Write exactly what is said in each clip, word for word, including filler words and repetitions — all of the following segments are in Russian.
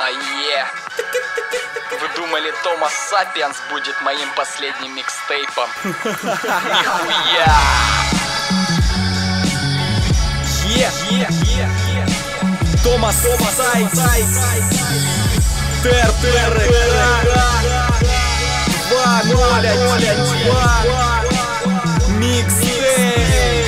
е. Вы думали, Томас Сапиенс будет моим последним микстейпом? Нихуя! Е, е, е, Томас Сайкс, Тер, Тер, два ноль один два, микстейп.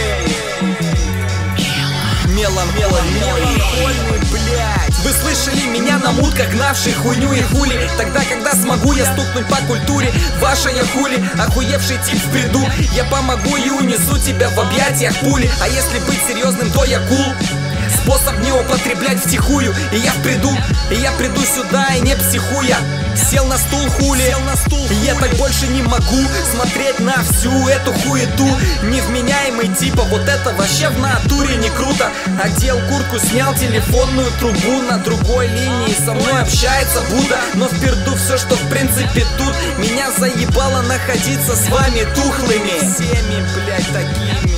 Мелан, мелан, мелан, блядь. Вы слышали меня на мутках, гнавший хуйню и хули? Тогда, когда смогу я стукнуть по культуре, ваша я хули, охуевший тип в бреду. Я помогу и унесу тебя в объятиях пули. А если быть серьезным, то я кул. Способ не употреблять втихую. И я приду, и я приду сюда и не психуя. Сел на стул хули, Сел на стул, хули. Я так больше не могу смотреть на всю эту хуету. Невменяемый типа, вот это вообще в натуре не круто. Одел куртку, снял телефонную трубу. На другой линии со мной общается Будда. Но в перду все, что в принципе тут. Меня заебало находиться с вами тухлыми. Всеми, блядь, такими.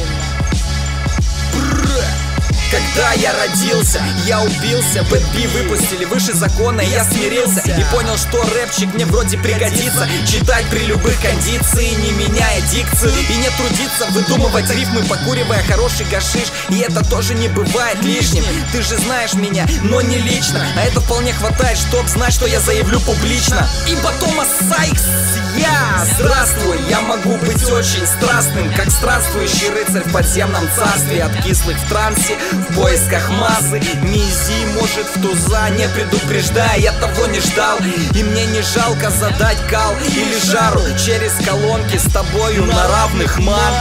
Когда я родился, я убился, Бэтби выпустили выше закона, и я смирился и понял, что рэпчик мне вроде пригодится. Читать при любых кондициях, не меняя дикцию, и не трудиться, выдумывать рифмы, покуривая хороший гашиш. И это тоже не бывает лишним. Ты же знаешь меня, но не лично. А это вполне хватает, чтоб знать, что я заявлю публично. Ибо Томас Сайкс я. Здравствуй, я могу быть очень страстным, как странствующий рыцарь в подземном царстве. От кислых в трансе, в поисках массы. Мизи может в туза, не предупреждая, я того не ждал. И мне не жалко задать кал или жару через колонки с тобою на равных, ман.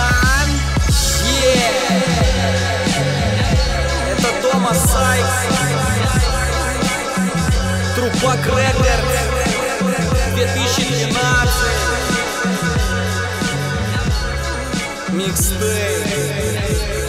Yeah. Это Томас Сайкс, Трупак Рекордс, две тысячи двенадцать, микстейп.